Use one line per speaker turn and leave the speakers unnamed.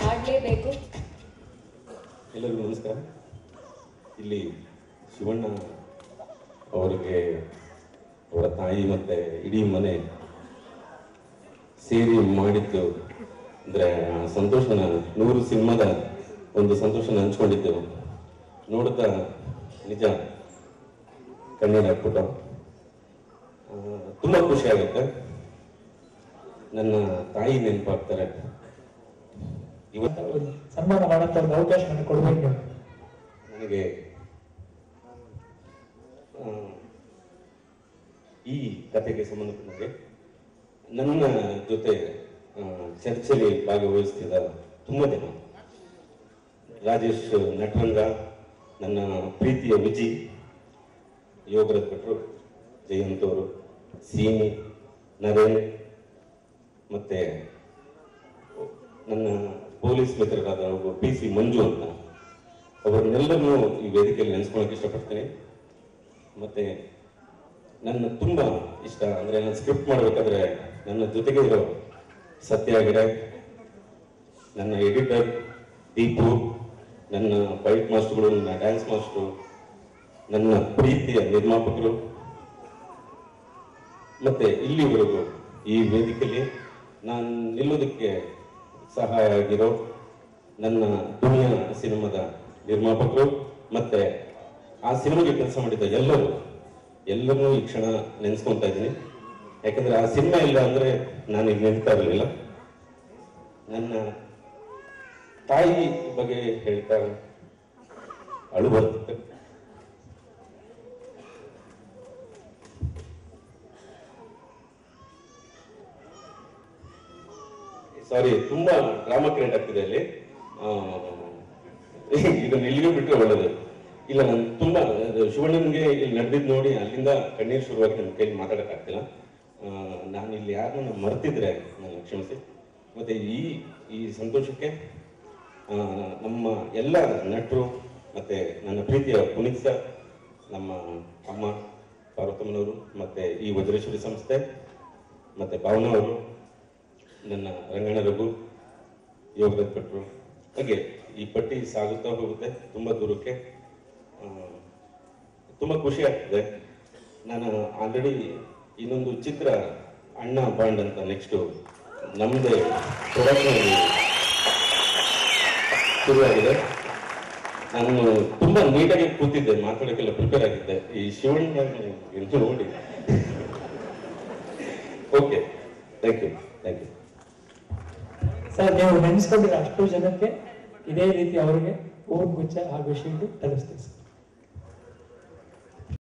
ಹಾಡಲೇಬೇಕು.
ಎಲ್ಲರಿಗೂ ನಮಸ್ಕಾರ. ಇಲ್ಲಿ ಶಿವಣ್ಣ ಅವರಿಗೆ ಅವರ ತಾಯಿ ಮತ್ತೆ ಇಡೀ ಮನೆ ಸೇರಿ ಮಾಡಿದ್ದು ಅಂದರೆ ಸಂತೋಷನ 100 ಸಿನಿಮಾದ ಒಂದು ಸಂತೋಷನ ಹಂಚ್ಕೊಂಡಿದ್ದೆವು. ನೋಡ್ತಾ ನಿಜ ಕಣ್ಣೀರು ಹಾಕ್ಬಿಟ್ಟು ತುಂಬ ಖುಷಿ ಆಗುತ್ತೆ. ನನ್ನ ತಾಯಿ ನೆನಪಾಗ್ತಾರೆ. ಇವತ್ತು
ಸನ್ಮಾನ ಮಾಡೋಂಥ ಒಂದು ಅವಕಾಶ ನನಗೆ ಕೊಡಬೇಕು.
ನನಗೆ ಈ ಕಥೆಗೆ ಸಂಬಂಧಪಟ್ಟಂಗೆ ನನ್ನ ಜೊತೆ ಚರ್ಚೆಯಲ್ಲಿ ಭಾಗವಹಿಸ್ತಿದ್ದ ತುಂಬ ಜನ, ರಾಜೇಶ್ ನಟರಂಗ, ನನ್ನ ಪ್ರೀತಿಯ ವಿಜಿ, ಯೋಗರಥ್ ಭಟ್ರು, ಜಯಂತ್ ಅವರು, ಸೀನಿ, ನರೇನ್, ಮತ್ತೆ ನನ್ನ ಪೊಲೀಸ್ ಮಿತ್ರರಾದ ಒಬ್ಬ PC ಮಂಜು ಅಂತ, ಅವರನ್ನೆಲ್ಲರನ್ನೂ ಈ ವೇದಿಕೆಯಲ್ಲಿ ನೆನೆಸ್ಕೊಳಕ್ಕೆ ಇಷ್ಟಪಡ್ತೀನಿ. ಮತ್ತೆ ನನ್ನ ತುಂಬ ಇಷ್ಟ ಅಂದರೆ ನಾನು ಸ್ಕ್ರಿಪ್ಟ್ ಮಾಡಬೇಕಾದ್ರೆ ನನ್ನ ಜೊತೆಗೆ ಇರೋ ಸತ್ಯ ಗಿಡ, ನನ್ನ ಎಡಿಟರ್ ದೀಪು, ನನ್ನ ಫೈಟ್ ಮಾಸ್ಟರ್ಗಳು, ನನ್ನ ಡ್ಯಾನ್ಸ್ ಮಾಸ್ಟರು, ನನ್ನ ಪ್ರೀತಿಯ ನಿರ್ಮಾಪಕರು, ಮತ್ತೆ ಇಲ್ಲಿವರೆಗೂ ಈ ವೇದಿಕೆಯಲ್ಲಿ ನಾನು ನಿಲ್ಲೋದಕ್ಕೆ ಸಹಾಯ ಆಗಿರೋ ನನ್ನ ದುನಿಯಾ ಸಿನಿಮಾದ ನಿರ್ಮಾಪಕರು, ಮತ್ತೆ ಆ ಸಿನಿಮಾಗೆ ಕೆಲಸ ಮಾಡಿದ್ದ ಎಲ್ಲರೂ ಈ ಕ್ಷಣ ನೆನೆಸ್ಕೊತಾ ಇದ್ದೀನಿ. ಯಾಕಂದ್ರೆ ಆ ಸಿನಿಮಾ ಇಲ್ಲ ಅಂದ್ರೆ ನಾನು ಈಗ ನೆನ್ತಾ ಇರಲಿಲ್ಲ. ನನ್ನ ತಾಯಿ ಬಗ್ಗೆ ಹೇಳ್ತಾ ಅಳು ಬರ್ತಿತ್ತು. ಸಾರಿ, ತುಂಬಾ ಡ್ರಾಮಾ ಕ್ರಿಯೇಟ್ ಆಗ್ತಿದೆ ಅಲ್ಲಿ. ಇದನ್ನ ಇಲ್ಲಿಗೆ ಬಿಟ್ಟರೆ ಒಳ್ಳೇದು. ಇಲ್ಲ, ನಾನು ತುಂಬಾ ಶಿವಣ್ಣನಿಗೆ ಇಲ್ಲಿ ನಡೆದಿದ್ದು ನೋಡಿ ಅಲ್ಲಿಂದ ಕಣ್ಣೀರು ಶುರುವಾಗಿ ನನ್ನ ಕೈಲಿ ಮಾತಾಡೋಕ್ಕಾಗ್ತಿಲ್ಲ. ನಾನು ಇಲ್ಲಿ ಯಾರನ್ನ ಮರ್ತಿದ್ರೆ ನಾನು ಕ್ಷಮಿಸಿ. ಮತ್ತೆ ಈ ಸಂತೋಷಕ್ಕೆ ನಮ್ಮ ಎಲ್ಲ ನಟರು, ಮತ್ತೆ ನನ್ನ ಪ್ರೀತಿಯ ಪುನೀತ್ ಸರ್, ನಮ್ಮ ಅಮ್ಮ ಪಾರ್ವತಮ್ಮನವರು, ಮತ್ತೆ ಈ ವಜ್ರೇಶ್ವರಿ ಸಂಸ್ಥೆ, ಮತ್ತೆ ಭಾವನಾ ಅವರು, ನನ್ನ ರಂಗಣ್ಣ ರಘು, ಯೋಗರಥ್ ಭಟ್ರು, ಹಾಗೆ ಈ ಪಟ್ಟಿ ಸಾಗುತ್ತಾ ಹೋಗುತ್ತೆ ತುಂಬ ದೂರಕ್ಕೆ. ತುಂಬ ಖುಷಿ ಆಗ್ತದೆ. ನಾನು ಆಲ್ರೆಡಿ ಇನ್ನೊಂದು ಚಿತ್ರ ಅಣ್ಣ ಬಾಂಡ್ ಅಂತ ನೆಕ್ಸ್ಟು ನಮ್ಮದೇ ಪ್ರೊಡಕ್ಷನ್ ಶುರುವಾಗಿದೆ. ನಾನು ತುಂಬ ನೀಟಾಗಿ ಕೂತಿದ್ದೆ, ಮಾತಾಡೋಕ್ಕೆಲ್ಲ ಪ್ರಿಪೇರ್ ಆಗಿದ್ದೆ. ಈ ಶಿವಣ್ಣ ಎಂದು ನೋಡಿ. Okay, thank you.
ಸರ್, ನೀವು ನೆನೆಸ್ಕೊಂಡಿರೋ ಅಷ್ಟು ಜನಕ್ಕೆ ಇದೇ ರೀತಿ ಅವರಿಗೆ ಹೂಗುಚ್ಛ ಹಾಗೂ ಶೀಲ್ಡ್ ತಲುಪಿಸ್ತೀವಿ ಸರ್.